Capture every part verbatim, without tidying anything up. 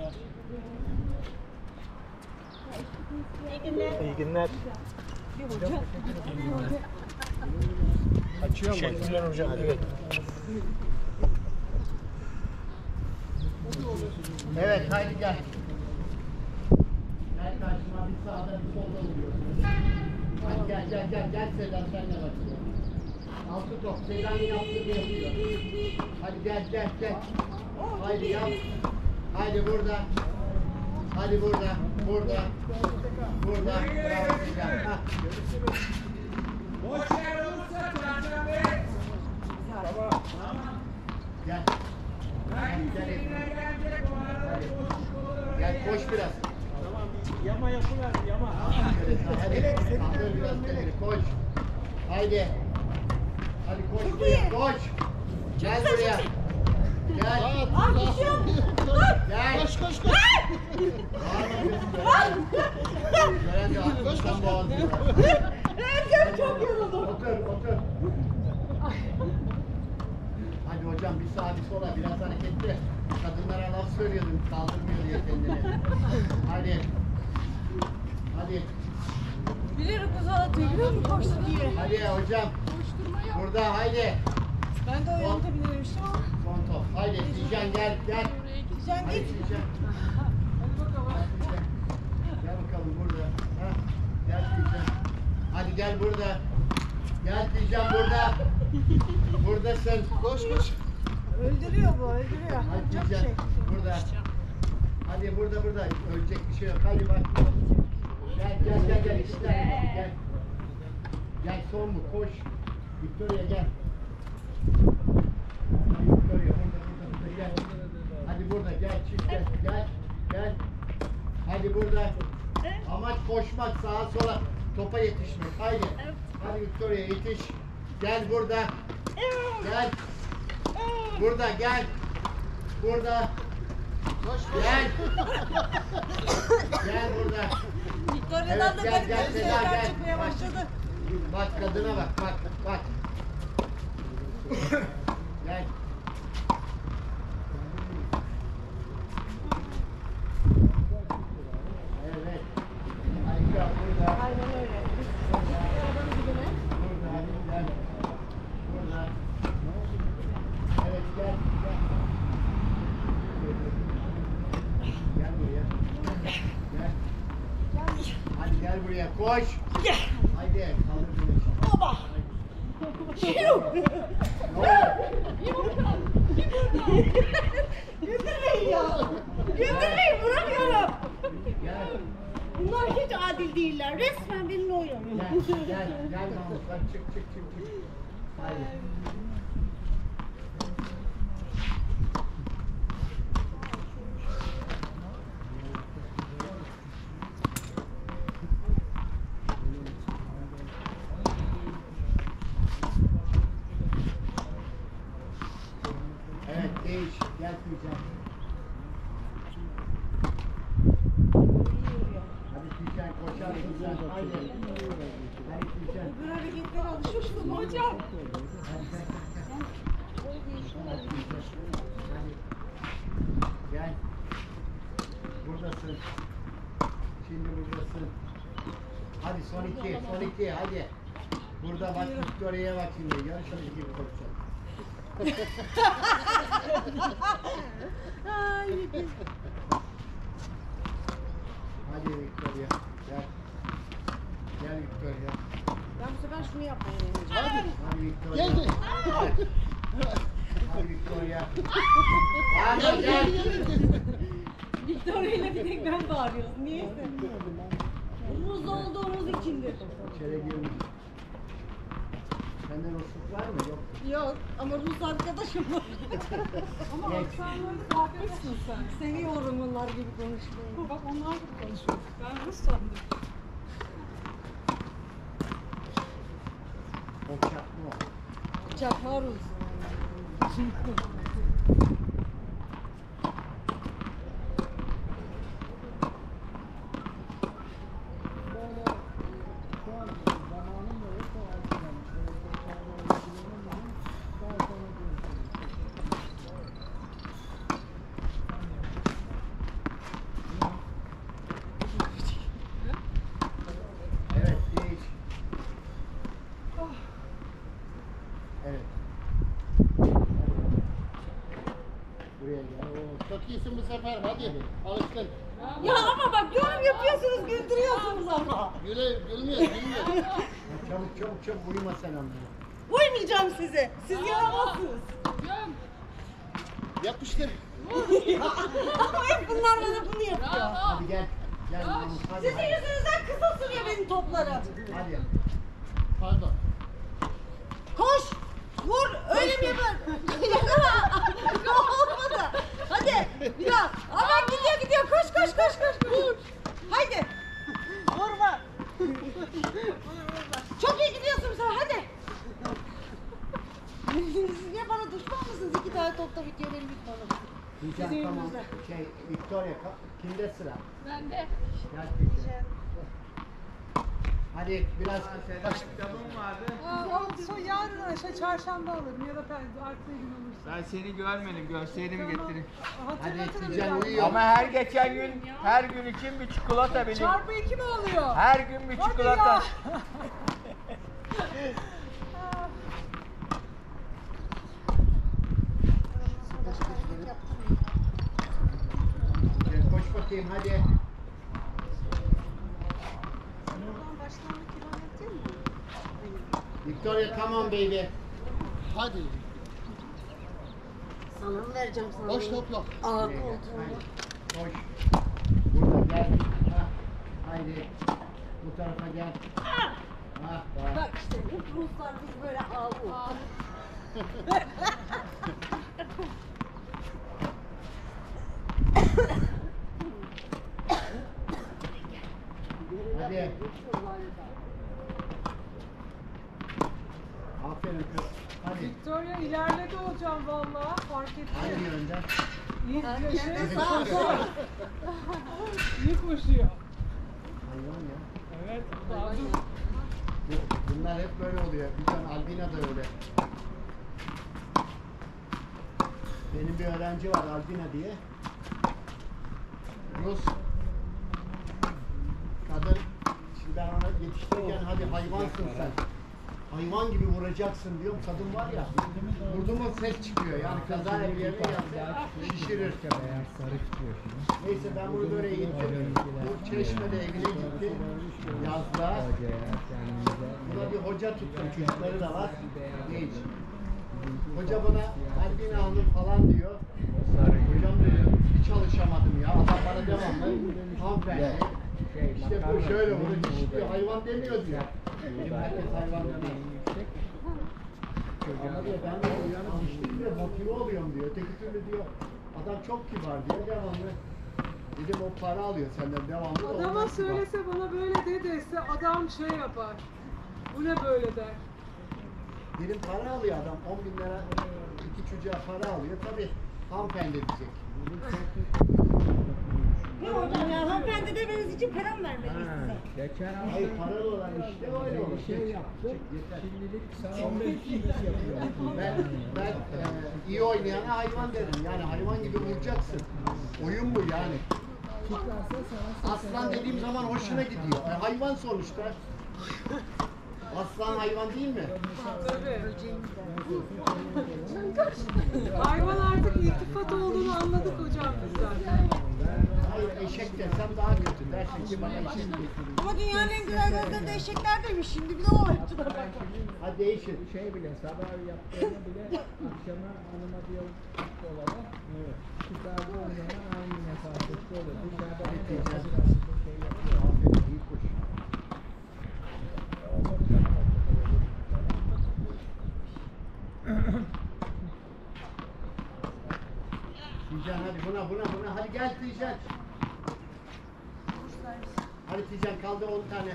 İyi günler. İyi günler. Açıyor mu? Teşekkürler hocam. Evet. Evet, haydi gel. Gel karşıma, bir sağda bir solda vuruyorsun. Hadi gel gel gel gel Sedan, senle başlayalım. Altı top, Sedan'ın yaptığını yapıyor. Hadi gel gel gel. Haydi yap. Haydi burada. Hadi burada. Burada. Burada. Bravo Sedan. Hah. Boş yer olursa Canan Bey. Tamam. Gel. Belki Gel. seninle gelecek o arada boşluk olur. Gel koş biraz. Tamam, yama yapıver, yama. Hadi. Kaldır biraz kendini. Koş. Haydi. Hadi koş buraya. Koş. Gel buraya. Gel. Aa düşüyorum. Gel. Koş koş koş. Gören de aklımdan boğazlıyor. Erken çok yoruldum. Otur, otur. Hadi hocam bir sağa bir sola biraz hareketli. Kadınlara laf söylüyordun kaldırmıyor diye kendini. Hadi. Hadi. Biliyorum kız anlatıyor. Biliyor musun koştu diye. Hadi hocam. Burada haydi. Ben de o yönde bilirmiştim ama. Son top. Haydi Tijan gel gel. Sen Hadi git. Tijan. Gel bakalım burada. Ha? Gel Tijan. Hadi gel burada. Gel Tijan burada. Buradasın. Koş koş. Öldürüyor bu, öldürüyor. Hadi Çok Tijan. şey. Burada. Hadi burada burada. Ölecek bir şey yok. Hadi bak. Gel gel gel gel. İki tane var. Gel. Gel son mu? Koş. Victoria gel. Hadi Victoria burada burada burada gel. Hadi burada gel çift gel. Gel. Gel. Hadi burada. Amaç koşmak sağa sola. Topa yetişmek. Haydi. Hadi Victoria yetiş. Gel burada. Gel. Burada gel. Burada. Gel. Gel burada. Victoria'dan da Evet, gel, garip gel, bir Seda, şeyler gel. çıkmaya başladı. Bak kadına bak bak bak. Gel. Evet. Harika burada. Aynen öyle. Biz arabanın dibine. Burada gel. Burada. Evet gel gel. Gel buraya. Gel. Hadi gel buraya koş. Gel. Haydi kaldır beni. Baba. Ne oldu? Güldürmeyin ya. Güldürmeyin, vuramıyorum. Gel. Bunlar hiç adil değiller. Resmen benimle oynamıyorlar. Gel gel gel Mahmut. Hadi çık çık çık çık. Haydi. Evet değiş. Gel Tüycan. Hadi Tüycan koşar Tüycan. Haydi. Hadi Tüycan. Öbür hareketlere alışmıştım hocam. Hadi gel gel gel. Hadi Tüycan. Hadi. Gel. Buradasın. Şimdi buradasın. Hadi son iki. Son iki. Hadi. Burada bak Victoria'ya bak şimdi. Yarışmacı gibi koşacak. Ay, Hadi Victoria. Gel. Gel Victoria. ben bu sefer şunu yapmaya deneyeceğim. Hadi. Hadi Victoria. Geldi. Hadi. Hadi Victoria. Hadi gel. Victoria ile bir tek ben bağırıyorsun. Niyeyse. Umuzda olduğumuz içindir. İçeri girmiş. Sende ruhsuz var mı? Yok. Yok ama Rus arkadaşım var. Ama Geç. aksanları kalkmışsın sen. Seviyorum onlar gibi konuşmayı. Bak onlar gibi konuşuyor. Ben Rus sandım. O çakma o. Çakar Rus. çok iyisin bu sefer. Hadi alıştın. Ya ama bak yorum yapıyorsunuz, güldürüyorsunuz ama. Güle, gülmüyor, gülmüyor. Çabuk çabuk çabuk uyuma sen onlara. Uymayacağım size. Siz yaramazsınız. Yapıştır. Ama hep bunlar bana bunu yapıyor. Hadi gel. Gel Mahmut, hadi. Sizin yüzünüzden kısa sürüyor benim toplarım. Hadi. Pardon. Koş! Vur! Öyle mi yapar? Yakala! Olmadı. Hadi bir daha. Aman gidiyor gidiyor. Koş koş koş koş. Vur. Haydi. Vurma. Çok iyi gidiyorsun sen. Hadi. Siz niye bana düşman mısınız? İki tane topta bitiyor benim bitmanım. Diyeceğim Sizin tamam. yüzünüzden. Şey, Victoria ka- kimde sıra? Bende. Gel Victoria. Hadi biraz baş. Kitabım vardı. Aa, so yarın şey çarşamba alırım ya da per- artı gün olursa. Ben seni görmedim. Görseydim getireyim. Hatırlatırım Hadi Tijen biraz. uyuyor. Ama her geçen gün, her gün için bir çikolata benim. Çarpı iki mi oluyor? Her gün bir Hadi çikolata. ya. Tijen koş bakayım hadi. Victoria come on baby. Hadi. Sana mı vereceğim sana? Boş topla. Aa Buraya gel, koltuğumu. hadi. Koş. Burada gel. Ha. Haydi. Bu tarafa gel. Ha. Bak. Bak işte hep Ruslar biz böyle ağlıyor. Hadi. Aferin kız. Hadi. Victoria ilerledi hocam vallahi fark Hangi etti. yönden? İyi, Kendine şey, sağ ol. iyi koşuyor. Hayvan ya. Evet. Savcım. Bu- Bunlar hep böyle oluyor. Bir tane Albina da öyle. Benim bir öğrenci var Albina diye. Rus. Kadın. Şimdi ben ona yetiştirirken hadi hayvansın sen. Hayvan gibi vuracaksın diyorum. Kadın var ya. Vurdu mu ses çıkıyor. Yani kaza bir yerine yaptı. Şişirir. Neyse ben bunu böyle eğittim. Bu Çeşme'de evine gitti. Yazda. Buna bir hoca tuttum. Çocukları da var. Genç. Hoca bana Albina Hanım falan diyor. Hocam diyor hiç çalışamadım ya. Adam bana devamlı hanımefendi. İşte bu şöyle bunu dişliyor. Hayvan demiyor diyor. Benim herkes hayvan demiyor. Ama diyor ben de uyanıp dişli diyor motive oluyorum diyor. Öteki türlü diyor adam çok kibar diyor devamlı. Dedim o para alıyor senden devamlı. da Adama ondan kibar. söylese bana böyle de dese adam şey yapar. Bu ne böyle der. Dedim para alıyor adam on bin lira iki çocuğa para alıyor tabi hanımefendi diyecek. Ne hocam ya hanımefendi demeniz için para mı vermeliyiz size? Geçen Hayır paralı olan işte öyle olur. şey yaptı. Yeter. Şimdilik sana on beş kişi yapıyor. Ben, ben e, iyi oynayana hayvan derim. Yani hayvan gibi vuracaksın. Oyun bu yani. Aslan dediğim zaman hoşuna gidiyor. E, hayvan sonuçta. Aslan hayvan değil mi? Tabii. Hayvan artık iltifat olduğunu anladık hocam biz zaten. Hayır eşek desem daha kötü. Dersin ki bana eşek getir. Ama dünyanın en güzel gözleri de eşekler demiş. Şimdi bir de o oyuncular bak. Hadi değişir. Şey bile sabah yaptığını bile akşama hanıma diyor dolaba. Evet. Dışarıda o zaman aynı mesafesi olur. Dışarıda bir şey yapıyor. Aferin iyi kuş. Tijan hadi buna buna buna hadi gel Tijan. Hadi Tijan kaldı on tane.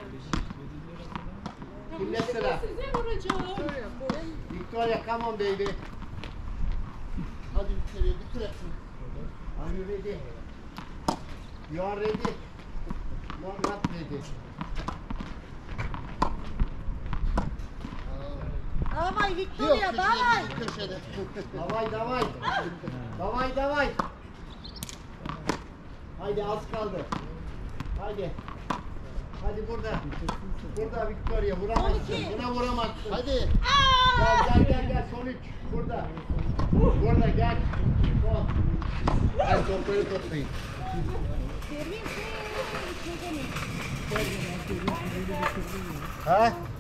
Kimde sıra? Size vuracağım. Victoria come on baby. Hadi Victoria bitir hepsini. Are you ready? You are ready? No, not ready. Davay Victoria davay. Köşede. Davay davay. Davay davay. Haydi az kaldı. Haydi. Hadi burada. Burada Victoria vuramazsın. on iki. Buna vuramazsın. Hadi. Gel gel gel gel son üç. Burada. Burada gel. Son. Hadi topları toplayın. Servis mi? İçmece mi? Ha?